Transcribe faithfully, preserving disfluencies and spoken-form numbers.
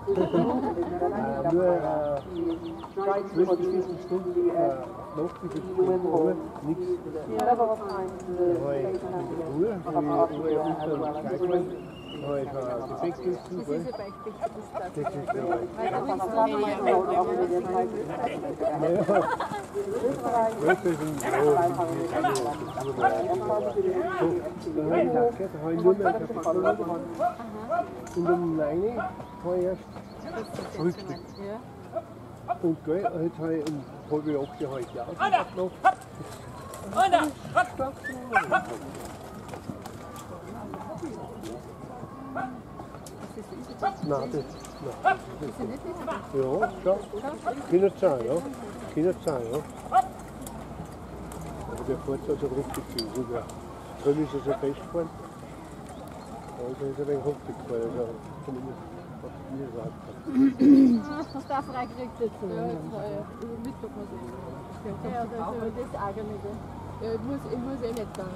Nur äh, zwölf Stunden äh, Nacht bis jetzt Uhr, nichts. Ja, aber was meinst du? Da war ich in der Ruhe, habe ich Uhr unter dem Gleitwald, da habe ich schon Gepäckdienst zu. Das ist ja das ist ein da habe ich nur mehr Kapitel und um neun habe ich erst Frühstück. Und gell, jetzt habe ich um halb acht habe ich die Ausfahrt gemacht. Nein, das, nein. Ja, schon. Kann nicht sein, ja. Kann nicht sein, ja. Aber der fährt also richtig viel. Sogar. Früher ist er so festgefahren. Also ist er ein wenig haftig gefahren. Also zumindest hat es mir gesagt. Hast du auch freigekriegt jetzt? Ja, jetzt war ich. Über Mittag muss ich. Ja, das ist das Ärgerliche. Ja, ich muss, ich muss eh nicht da.